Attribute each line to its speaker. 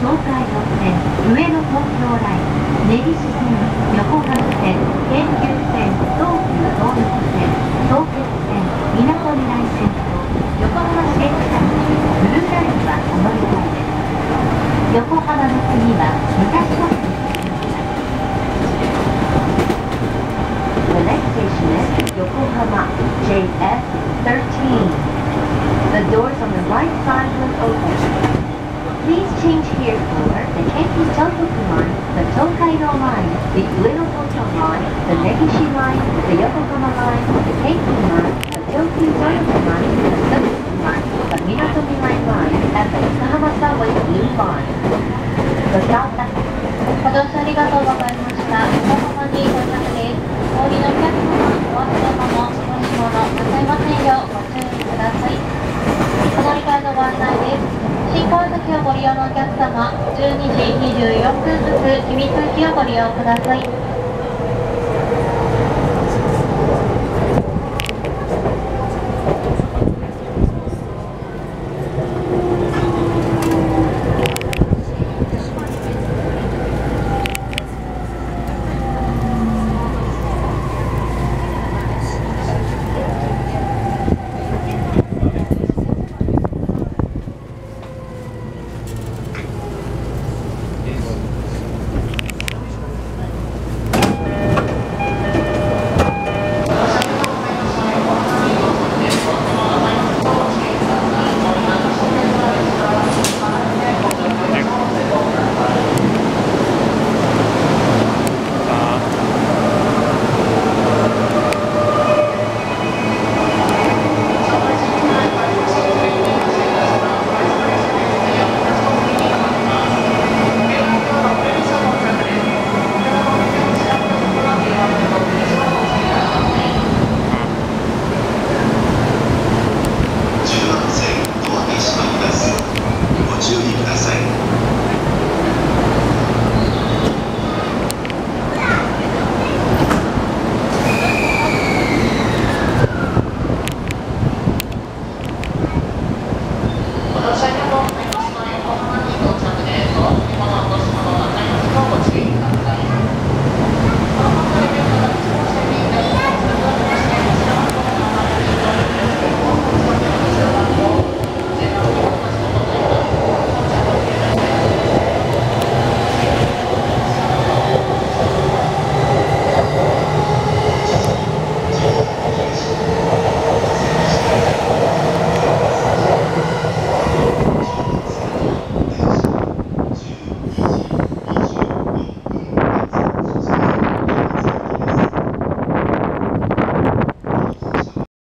Speaker 1: 東海道線、上野東京ライン、根岸線、横浜線、京急線、東急東横線、東鉄線、みなとみらい線と横浜市駅からブルーラインはお乗り換えです。横浜の次は武蔵野線。The next station is Yokohama JF13. The doors on the right side will open. Please change here for the Keiki Tohoku line, the Tokaido line, the Ueno Tokyo line, the Negishi line, the Yokohama line, the Keiki line, the Tokyu Toyosu line, the Suzuki line, the Minatomi line, and the Yokohama Subway Blue line. ご乗車ありがとうございました。横浜に到着です。お降りのお客様、お忘れ物、お乗り物、なさいませんようご注意ください。お乗り換えのご案内です。新川崎をご利用のお客様、12時24分発、君津行きをご利用ください。